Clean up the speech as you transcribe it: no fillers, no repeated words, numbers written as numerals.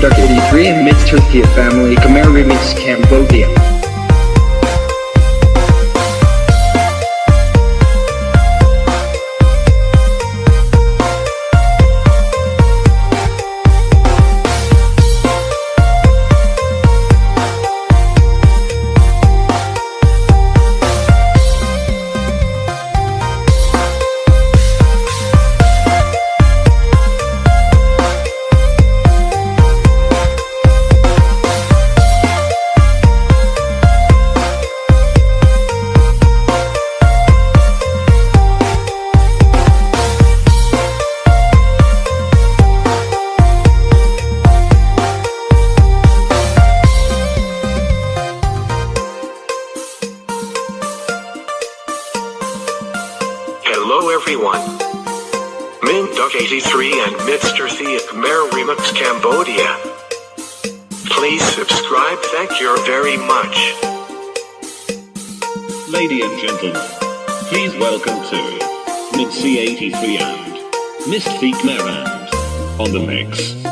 Mint.83 and Mr. Thea Family Khmer Remix Cambodia. Hello everyone. Mint.83 and Mr. Thea Khmer Remix Cambodia. Please subscribe, thank you very much. Ladies and gentlemen, please welcome to Mint C83 and Mr. Thea Khmer and on the mix.